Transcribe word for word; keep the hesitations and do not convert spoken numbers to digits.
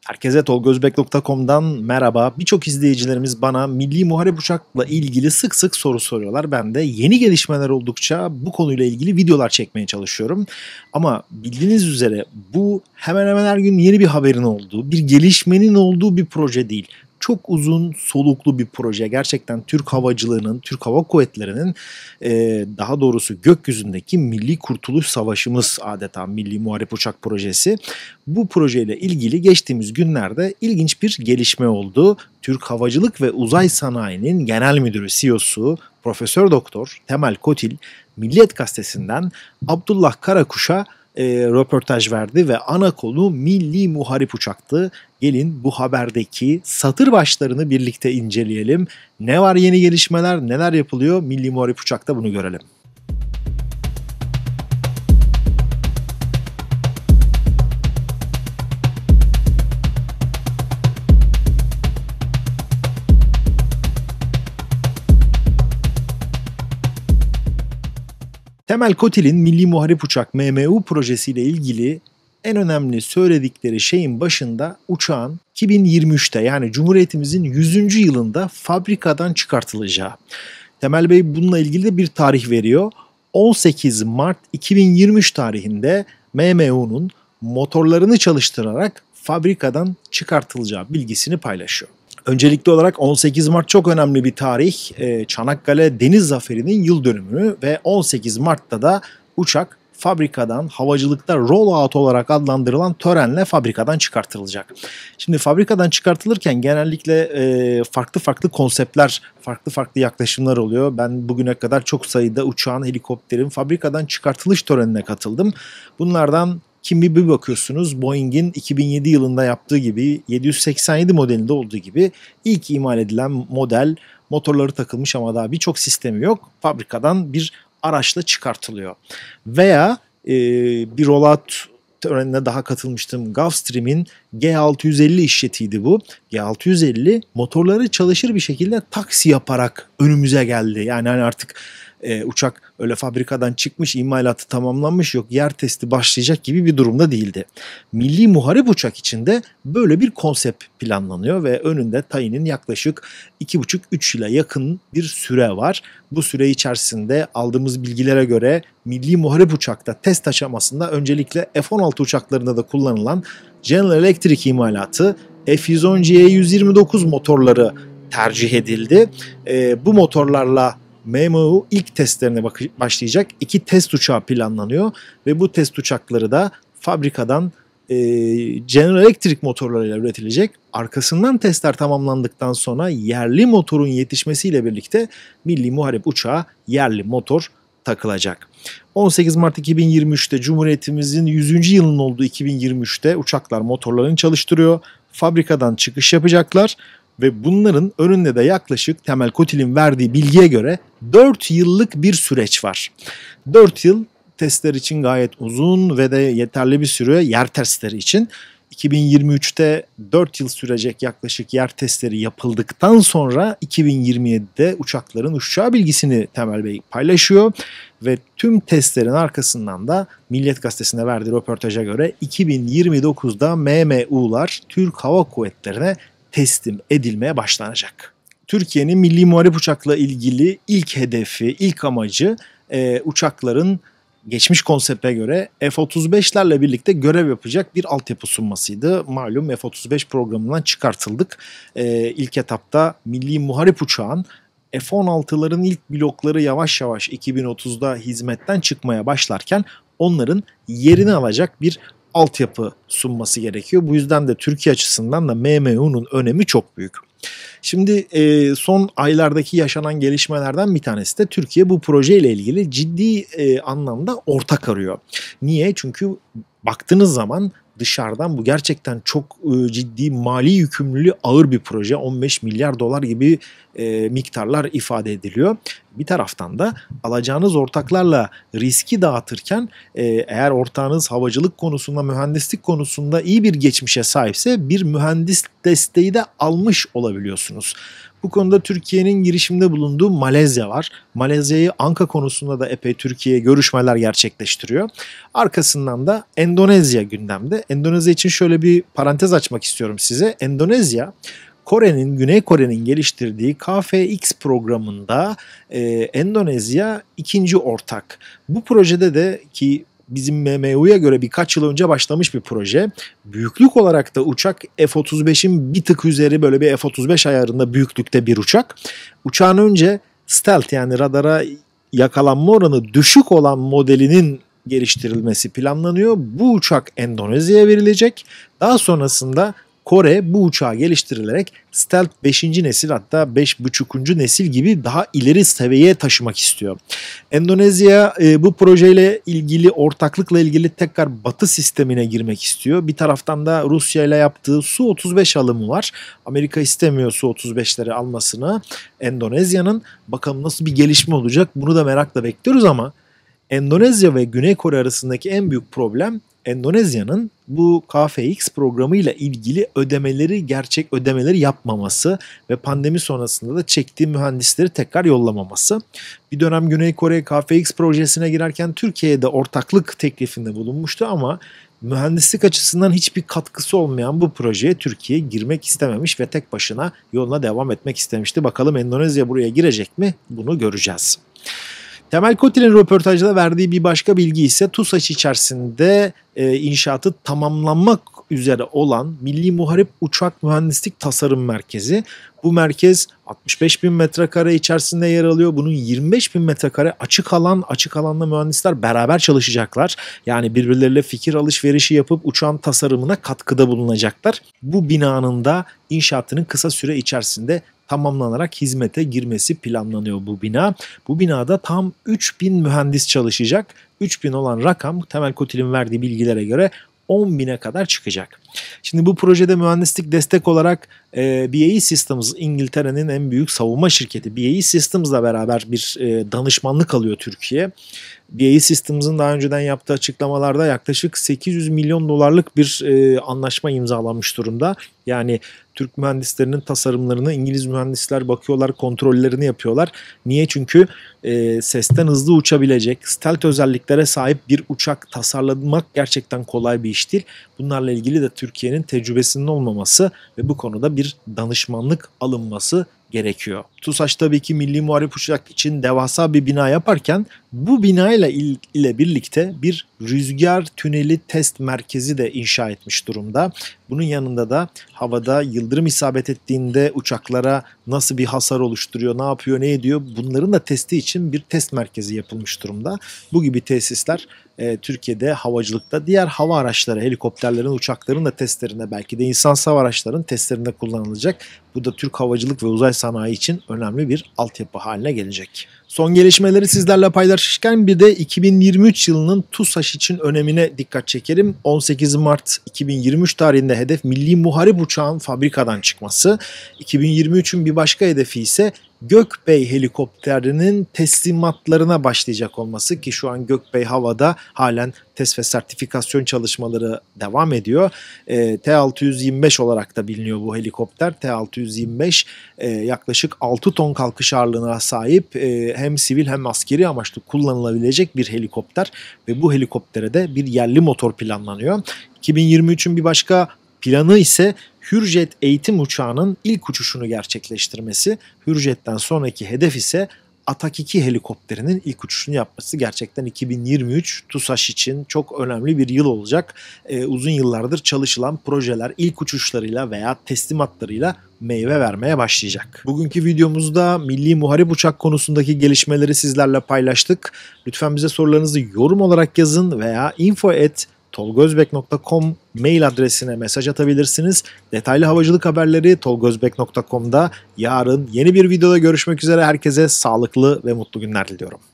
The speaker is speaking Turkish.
Herkese tolgozbek nokta com'dan merhaba. Birçok izleyicilerimiz bana milli muharip uçakla ilgili sık sık soru soruyorlar. Ben de yeni gelişmeler oldukça bu konuyla ilgili videolar çekmeye çalışıyorum. Ama bildiğiniz üzere bu hemen hemen her gün yeni bir haberin olduğu, bir gelişmenin olduğu bir proje değil. Çok uzun soluklu bir proje. Gerçekten Türk havacılığının, Türk Hava Kuvvetleri'nin e, daha doğrusu gökyüzündeki Milli Kurtuluş Savaşımız adeta Milli Muharip Uçak Projesi. Bu projeyle ilgili geçtiğimiz günlerde ilginç bir gelişme oldu. Türk Havacılık ve Uzay Sanayi'nin Genel Müdürü C E O'su Profesör Doktor Temel Kotil, Milliyet Gazetesi'nden Abdullah Karakuş'a e, röportaj verdi ve ana konu milli muharip uçaktı. Gelin bu haberdeki satır başlarını birlikte inceleyelim. Ne var yeni gelişmeler, neler yapılıyor milli muharip uçakta bunu görelim. Temel Kotil'in Milli Muharip Uçak M M U projesiyle ilgili en önemli söyledikleri şeyin başında uçağın iki bin yirmi üçte yani Cumhuriyetimizin yüzüncü yılında fabrikadan çıkartılacağı. Temel Bey bununla ilgili de bir tarih veriyor. on sekiz Mart iki bin yirmi üç tarihinde M M U'nun motorlarını çalıştırarak fabrikadan çıkartılacağı bilgisini paylaşıyor. Öncelikli olarak on sekiz Mart çok önemli bir tarih. Çanakkale Deniz Zaferi'nin yıl dönümü ve on sekiz Mart'ta da uçak fabrikadan, havacılıkta roll-out olarak adlandırılan törenle fabrikadan çıkartılacak. Şimdi fabrikadan çıkartılırken genellikle e, farklı farklı konseptler, farklı farklı yaklaşımlar oluyor. Ben bugüne kadar çok sayıda uçağın, helikopterin fabrikadan çıkartılış törenine katıldım. Bunlardan kimi bir bakıyorsunuz Boeing'in iki bin yedi yılında yaptığı gibi yedi yüz seksen yedi modelinde olduğu gibi ilk imal edilen model, motorları takılmış ama daha birçok sistemi yok. Fabrikadan bir araçla çıkartılıyor. Veya e, bir rollout törenine daha katılmıştım. Gulfstream'in G altı yüz elli işletiydi bu. G altı yüz elli motorları çalışır bir şekilde taksi yaparak önümüze geldi. Yani hani artık e, uçak öyle fabrikadan çıkmış, imalatı tamamlanmış, yok yer testi başlayacak gibi bir durumda değildi. Milli muharip uçak için de böyle bir konsept planlanıyor ve önünde tayinin yaklaşık iki buçuk üç yıla yakın bir süre var. Bu süre içerisinde aldığımız bilgilere göre milli muharip uçakta test aşamasında öncelikle F on altı uçaklarında da kullanılan General Electric imalatı F yüz on G yüz yirmi dokuz motorları tercih edildi. E, bu motorlarla M M U ilk testlerine başlayacak. İki test uçağı planlanıyor ve bu test uçakları da fabrikadan e, General Electric motorlarıyla üretilecek. Arkasından testler tamamlandıktan sonra yerli motorun yetişmesiyle birlikte milli muharip uçağa yerli motor takılacak. on sekiz Mart iki bin yirmi üçte Cumhuriyetimizin yüzüncü yılının olduğu iki bin yirmi üçte uçaklar motorlarını çalıştırıyor. Fabrikadan çıkış yapacaklar. Ve bunların önünde de yaklaşık Temel Kotil'in verdiği bilgiye göre dört yıllık bir süreç var. dört yıl testler için gayet uzun ve de yeterli bir süre yer testleri için. iki bin yirmi üçte dört yıl sürecek yaklaşık yer testleri yapıldıktan sonra iki bin yirmi yedide uçakların uçacağı bilgisini Temel Bey paylaşıyor. Ve tüm testlerin arkasından da Milliyet Gazetesi'ne verdiği röportaja göre iki bin yirmi dokuzda M M U'lar Türk Hava Kuvvetleri'ne teslim edilmeye başlanacak. Türkiye'nin milli muharip uçakla ilgili ilk hedefi, ilk amacı e, uçakların geçmiş konsepte göre F otuz beşlerle birlikte görev yapacak bir altyapı sunmasıydı. Malum F otuz beş programından çıkartıldık. E, ilk etapta milli muharip uçağın F on altıların ilk blokları yavaş yavaş iki bin otuzda hizmetten çıkmaya başlarken onların yerini alacak bir altyapı sunması gerekiyor. Bu yüzden de Türkiye açısından da M M U'nun önemi çok büyük. Şimdi e, son aylardaki yaşanan gelişmelerden bir tanesi de Türkiye bu projeyle ilgili ciddi e, anlamda ortak arıyor. Niye? Çünkü baktığınız zaman dışarıdan bu gerçekten çok e, ciddi mali yükümlülüğü ağır bir proje. on beş milyar dolar gibi e, miktarlar ifade ediliyor. Bir taraftan da alacağınız ortaklarla riski dağıtırken e, eğer ortağınız havacılık konusunda, mühendislik konusunda iyi bir geçmişe sahipse bir mühendis desteği de almış olabiliyorsunuz. Bu konuda Türkiye'nin girişimde bulunduğu Malezya var. Malezya'yı Anka konusunda da epey Türkiye görüşmeler gerçekleştiriyor. Arkasından da Endonezya gündemde. Endonezya için şöyle bir parantez açmak istiyorum size. Endonezya, Kore'nin, Güney Kore'nin geliştirdiği K F X programında e, Endonezya ikinci ortak. Bu projede de ki bizim M M U'ya göre birkaç yıl önce başlamış bir proje. Büyüklük olarak da uçak F otuz beşin bir tık üzeri, böyle bir F otuz beş ayarında büyüklükte bir uçak. Uçağın önce stealth, yani radara yakalanma oranı düşük olan modelinin geliştirilmesi planlanıyor. Bu uçak Endonezya'ya verilecek. Daha sonrasında Kore bu uçağı geliştirilerek Stealth beşinci nesil, hatta beş buçukuncu nesil gibi daha ileri seviyeye taşımak istiyor. Endonezya e, bu projeyle ilgili, ortaklıkla ilgili tekrar Batı sistemine girmek istiyor. Bir taraftan da Rusya ile yaptığı Su otuz beş alımı var. Amerika istemiyor Su otuz beşleri almasını Endonezya'nın. Bakalım nasıl bir gelişme olacak, bunu da merakla bekliyoruz ama Endonezya ve Güney Kore arasındaki en büyük problem Endonezya'nın bu K F X programıyla ilgili ödemeleri, gerçek ödemeleri yapmaması ve pandemi sonrasında da çektiği mühendisleri tekrar yollamaması. Bir dönem Güney Kore K F X projesine girerken Türkiye'de ortaklık teklifinde bulunmuştu ama mühendislik açısından hiçbir katkısı olmayan bu projeye Türkiye girmek istememiş ve tek başına yoluna devam etmek istemişti. Bakalım Endonezya buraya girecek mi? Bunu göreceğiz. Temel Kotil'in röportajda verdiği bir başka bilgi ise TUSAŞ içerisinde e, inşaatı tamamlanmak üzere olan Milli Muharip Uçak Mühendislik Tasarım Merkezi. Bu merkez altmış beş bin metrekare içerisinde yer alıyor. Bunun yirmi beş bin metrekare açık alan, açık alanda mühendisler beraber çalışacaklar. Yani birbirleriyle fikir alışverişi yapıp uçağın tasarımına katkıda bulunacaklar. Bu binanın da inşaatının kısa süre içerisinde tamamlanarak hizmete girmesi planlanıyor bu bina. Bu binada tam üç bin mühendis çalışacak. üç bin olan rakam Temel Kotil'in verdiği bilgilere göre on bine kadar çıkacak. Şimdi bu projede mühendislik destek olarak e, B A E Systems, İngiltere'nin en büyük savunma şirketi B A E Systems'la beraber bir e, danışmanlık alıyor Türkiye. B A E Systems'ın daha önceden yaptığı açıklamalarda yaklaşık sekiz yüz milyon dolarlık bir e, anlaşma imzalanmış durumda. Yani Türk mühendislerinin tasarımlarını İngiliz mühendisler bakıyorlar, kontrollerini yapıyorlar. Niye? Çünkü e, sesten hızlı uçabilecek, stealth özelliklere sahip bir uçak tasarlamak gerçekten kolay bir iş değil. Bunlarla ilgili de Türkiye'nin tecrübesinin olmaması ve bu konuda bir danışmanlık alınması gerekiyor. TUSAŞ tabii ki Milli Muharip Uçak için devasa bir bina yaparken bu binayla il, ile birlikte bir rüzgar tüneli test merkezi de inşa etmiş durumda. Bunun yanında da havada yıldırım isabet ettiğinde uçaklara nasıl bir hasar oluşturuyor, ne yapıyor, ne ediyor, bunların da testi için bir test merkezi yapılmış durumda. Bu gibi tesisler e, Türkiye'de havacılıkta diğer hava araçları, helikopterlerin, uçakların da testlerinde, belki de insansız hava araçların testlerinde kullanılacak. Bu da Türk havacılık ve uzay sanayi için önemli bir altyapı haline gelecek. Son gelişmeleri sizlerle paylaşırken bir de iki bin yirmi üç yılının TUSAŞ için önemine dikkat çekerim. on sekiz Mart iki bin yirmi üç tarihinde hedef Milli Muharip Uçağın fabrikadan çıkması. iki bin yirmi üçün bir başka hedefi ise Gökbey helikopterinin teslimatlarına başlayacak olması ki şu an Gökbey havada halen test ve sertifikasyon çalışmaları devam ediyor. E, T altı yüz yirmi beş olarak da biliniyor bu helikopter. T altı yüz yirmi beş e, yaklaşık altı ton kalkış ağırlığına sahip, e, hem sivil hem askeri amaçlı kullanılabilecek bir helikopter ve bu helikoptere de bir yerli motor planlanıyor. iki bin yirmi üçün bir başka planı ise Hürjet eğitim uçağının ilk uçuşunu gerçekleştirmesi. Hürjet'ten sonraki hedef ise Atak iki helikopterinin ilk uçuşunu yapması. Gerçekten iki bin yirmi üç TUSAŞ için çok önemli bir yıl olacak. Ee, uzun yıllardır çalışılan projeler ilk uçuşlarıyla veya teslimatlarıyla meyve vermeye başlayacak. Bugünkü videomuzda Milli Muharip Uçak konusundaki gelişmeleri sizlerle paylaştık. Lütfen bize sorularınızı yorum olarak yazın veya info at tolgozbek nokta com mail adresine mesaj atabilirsiniz. Detaylı havacılık haberleri tolgozbek nokta com'da. Yarın yeni bir videoda görüşmek üzere. Herkese sağlıklı ve mutlu günler diliyorum.